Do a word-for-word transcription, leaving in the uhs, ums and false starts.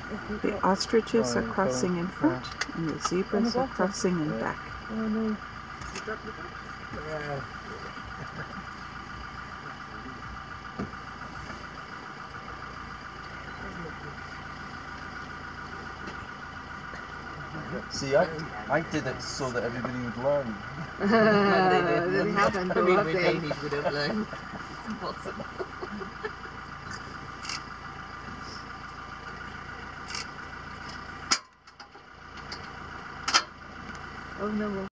The ostriches are crossing in front, and the zebras are crossing in back. Oh no. See, I, I did it so that everybody would learn. But they didn't. Didn't happen. I mean, What with they- Danish would have learned. It's impossible. Oh no.